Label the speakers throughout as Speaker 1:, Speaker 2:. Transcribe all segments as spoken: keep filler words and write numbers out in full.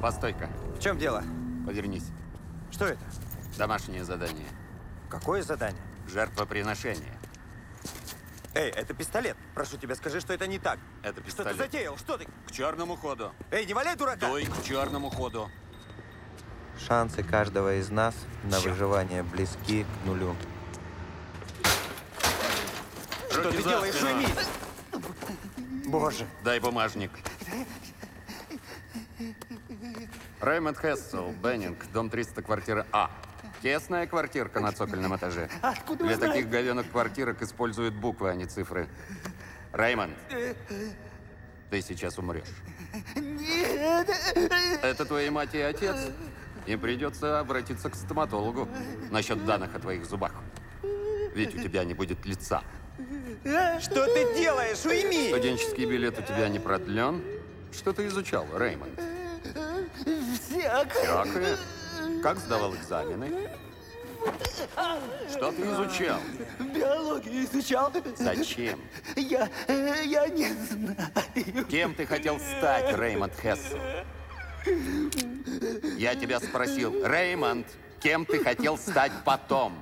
Speaker 1: Постой-ка.
Speaker 2: В чем дело?
Speaker 1: Повернись.
Speaker 2: Что это?
Speaker 1: Домашнее задание.
Speaker 2: Какое задание?
Speaker 1: Жертвоприношение.
Speaker 2: Эй, это пистолет. Прошу тебя, скажи, что это не так.
Speaker 1: Это
Speaker 2: Что
Speaker 1: пистолет.
Speaker 2: ты затеял? Что ты?
Speaker 1: К черному ходу.
Speaker 2: Эй, не валяй дурака!
Speaker 1: Дуй к черному ходу.
Speaker 3: Шансы каждого из нас на
Speaker 2: Черт.
Speaker 3: выживание близки к нулю.
Speaker 2: Что
Speaker 1: Руки
Speaker 2: ты
Speaker 1: за
Speaker 2: делаешь,
Speaker 1: спину.
Speaker 2: уйми! Боже.
Speaker 1: Дай бумажник. Рэймонд Хессел, Беннинг, дом триста, квартира А. Тесная квартирка на цокольном этаже.
Speaker 4: Откуда вы
Speaker 1: Для
Speaker 4: знаете?
Speaker 1: таких говенок квартирок используют буквы, а не цифры. Рэймонд, ты сейчас умрешь.
Speaker 4: Нет!
Speaker 1: Это твои мать и отец. Им придется обратиться к стоматологу насчет данных о твоих зубах. Ведь у тебя не будет лица.
Speaker 2: Что ты делаешь? Уйми!
Speaker 1: Студенческий билет у тебя не продлен. Что ты изучал, Рэймонд?
Speaker 4: Всякое.
Speaker 1: Всякое? Как сдавал экзамены? Что ты изучал?
Speaker 4: Биологию изучал.
Speaker 1: Зачем?
Speaker 4: Я, э, я не знаю.
Speaker 1: Кем ты хотел стать, Рэймонд Хессел? Я тебя спросил, Рэймонд, кем ты хотел стать потом?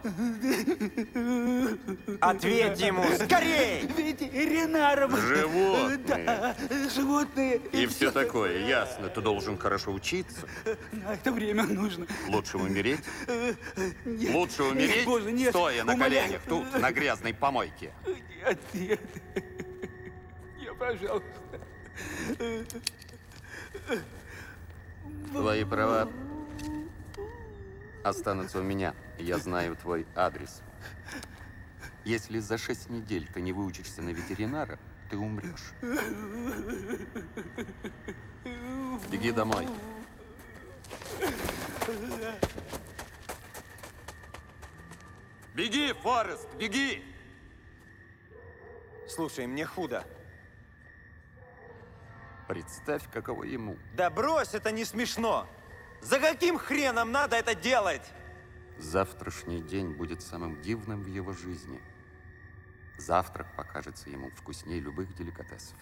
Speaker 2: Ответь ему! Скорей!
Speaker 4: Ветеринаром.
Speaker 1: Животные.
Speaker 4: Да, животные.
Speaker 1: И все такое, ясно. Ты должен хорошо учиться.
Speaker 4: На это время нужно.
Speaker 1: Лучше умереть?
Speaker 4: Нет.
Speaker 1: Лучше умереть,
Speaker 4: Боже, нет.
Speaker 1: стоя на
Speaker 4: Умоляю.
Speaker 1: коленях тут, на грязной помойке.
Speaker 4: Нет, нет. Я, пожалуйста.
Speaker 1: Твои права останутся у меня. Я знаю твой адрес. Если за шесть недель ты не выучишься на ветеринара, ты умрешь. Беги домой. Беги, Форест, беги!
Speaker 2: Слушай, мне худо.
Speaker 1: Представь, каково ему.
Speaker 2: Да брось, это не смешно. За каким хреном надо это делать?
Speaker 1: Завтрашний день будет самым дивным в его жизни. Завтрак покажется ему вкуснее любых деликатесов.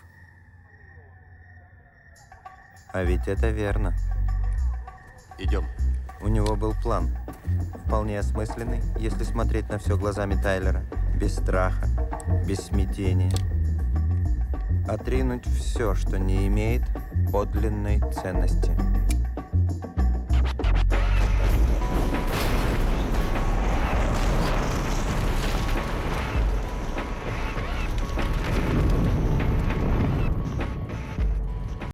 Speaker 3: А ведь это верно.
Speaker 1: Идем.
Speaker 3: У него был план. Вполне осмысленный, если смотреть на все глазами Тайлера. Без страха, без смятения. Отринуть все, что не имеет подлинной ценности.